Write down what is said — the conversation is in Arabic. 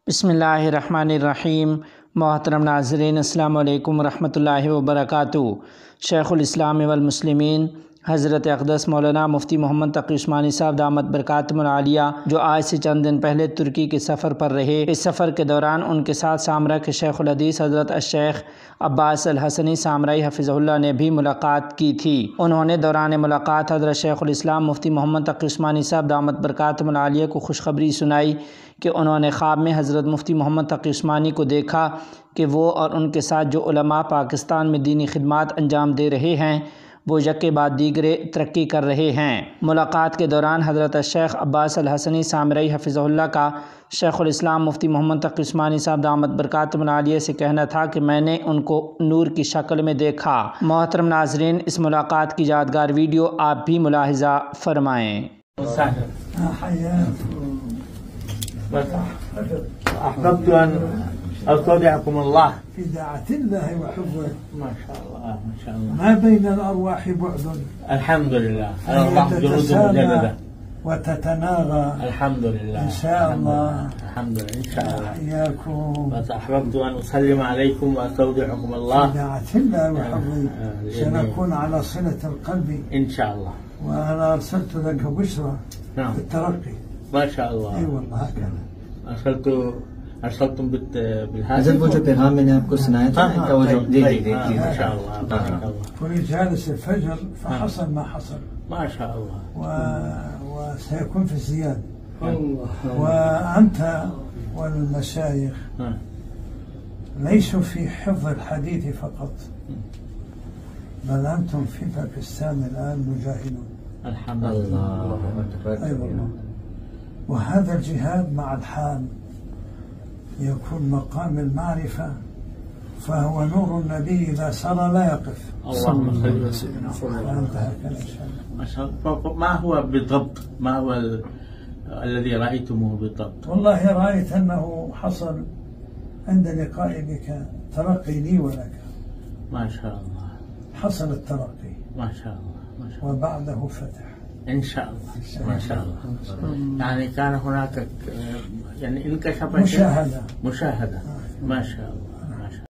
बिस्मिल्लाहिर्रहमानिर्रहीम। मोहतरम नाज़रीन, अस्सलामु अलैकुम रहमतुल्लाहि व बरकातुहू। शेखुल इस्लाम वल मुस्लिमीन हज़रत अक़दस मौलाना मुफ्ती मोहम्मद तक़ी उस्मानी साहब दामत बरकातुहुल आलिया, जो आज से चंद दिन पहले तुर्की के सफ़र पर रहे, इस सफ़र के दौरान उनके साथ सामरा के शेखुल हदीस हज़रत अश-शेख अब्बास अल हसनी सामराई हफ़िज़हुल्लाह ने भी मुलाकात की थी। उन्होंने दौरान मुलाकात हज़रत शेखुल इस्लाम मुफ्ती मोहम्मद तक़ी उस्मानी साहब दामत बरकातुहुल आलिया को खुशखबरी सुनाई कि उन्होंने ख्वाब में हज़रत मुफ्ती मोहम्मद तक़ी उस्मानी को देखा कि वो और उनके साथ जो उलमा पाकिस्तान में दीनी खिदमात अंजाम दे रहे हैं वो यके बाद दीगरे तरक्की कर रहे हैं। मुलाकात के दौरान हज़रत शेख अब्बास अल हसनी सामराई हफ़िज़हुल्लाह का शेखुल इस्लाम मुफ्ती मोहम्मद तक़ी उस्मानी साहब दामत बरकातुहुल आलिया से कहना था कि मैंने उनको नूर की शक्ल में देखा। मोहतरम नाज़रीन, इस मुलाकात की यादगार वीडियो आप भी मुलाहिज़ा फरमाएँ। أحببت أن أستودعكم الله في داعة الله وحفظه. ما شاء الله ما شاء الله. ما بين الأرواح بعد. الحمد لله. الأرواح جنود مجندة وتتناغى. الحمد لله. إن شاء الله. الحمد لله إن شاء الله. حياكم. بس أحببت أن أسلم عليكم وأستودعكم الله. في داعة الله وحفظه. سنكون على صلة القلب. إن شاء الله. وأنا أرسلت لك بشرى. نعم. بالترقي. ما شاء الله. أي والله هكذا. أرسلتم بالهاتف؟ वो जो पैगाम मैंने आपको सुनाया था इनका वो जो देखिए ما شاء الله بارك الله. كنت جالس الفجر فحصل ما حصل. ما شاء الله. وسيكون في الزيادة. وأنت والمشايخ ليسوا في حفظ الحديث فقط، بل أنتم في باكستان الآن مجاهدون. الحمد لله. أي والله. وهذا الجهاد مع الحال يكون مقام المعرفة، فهو نور النبي إذا سار لا يقف. اللهم صل وسلم. فأنت هكذا إن شاء الله. ما شاء الله. ما هو بالضبط؟ ما هو الذي رأيتموه بالضبط؟ والله رأيت أنه حصل عند لقائي بك ترقي لي ولك. ما شاء الله. حصل الترقي. ما شاء الله. ما شاء الله. وبعده فتح. إن شاء الله. ما شاء الله. يعني كان هناك يعني انكشف مشاهدة. ما شاء الله.